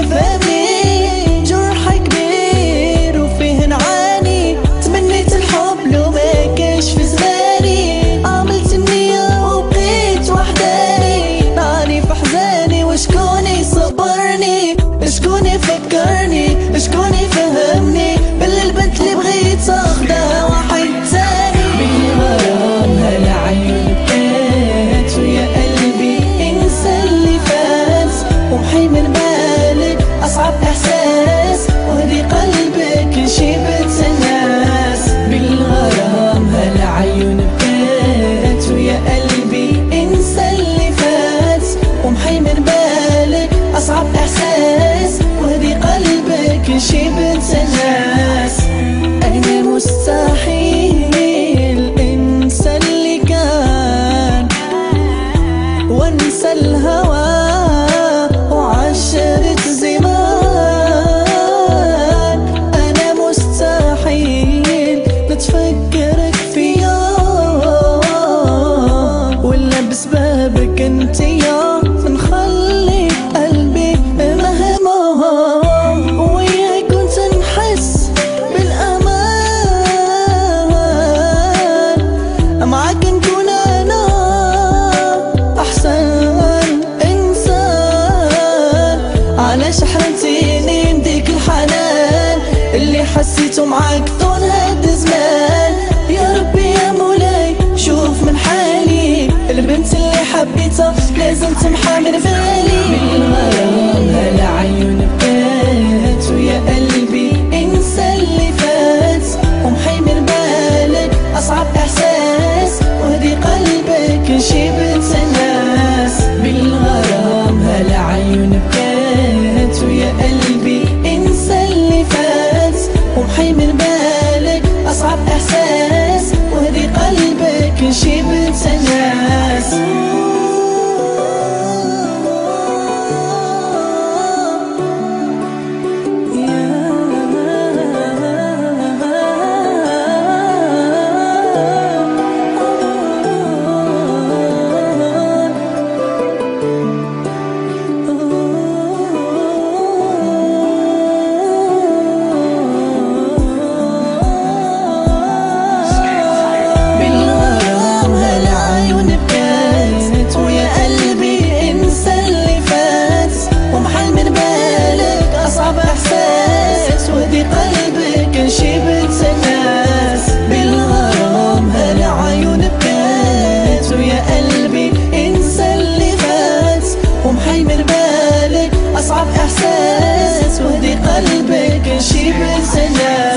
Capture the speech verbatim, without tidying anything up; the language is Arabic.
فهمني جرح كبير وفيه نعاني. تمنيت الحب لو ما كانش في زماني، عملت النية وبقيت وحداني. نعاني في حزاني وشكون يصبرني، شكون يفكرني، شكون يفهمني بل البنت اللي بغيت اخدها واحد تاني. بالغرام هالعيون بكات ويا قلبي انسى اللي فات، ومحي من بالك اصعب احساس وهدي قلبك شيبت الناس. بالغرام هالعيون بكات ويا قلبي انسى اللي فات، ومحي من بالك اصعب احساس وهدي قلبك شيبت الناس. انا مستحيل انسى اللي كان وانسى الهوى وعشرة زمان. انا مستحيل نتفكرك في يوم ولا بسببك انت يا نخلي قلبي مهموم. وياك كنت نحس بالامان، معاك نكون انا احسن انسان. علاش حرمتيني من ديك الحنان اللي حسيته معاك طول هاد الزمان. يا ربي يا مولاي شوف من حالي، البنت اللي حبيتها لازم تمحى من بالي. بالغرام هالعيون بكات ويا قلبي انسى اللي فات، ومحي من بالك اصعب احساس وهدي قلبك شيبت الناس. بالغرام هالعيون بكات ويا قلبي انسى اللي فات، ومحي من بالك اصعب احساس وهدي قلبك شيبت الناس. احساس ودي قلبك شيبت الناس. بالغرام هالعيون بكات ويا قلبي انسى اللي فات، ومحي من بالك اصعب احساس ودي قلبك شيبت الناس.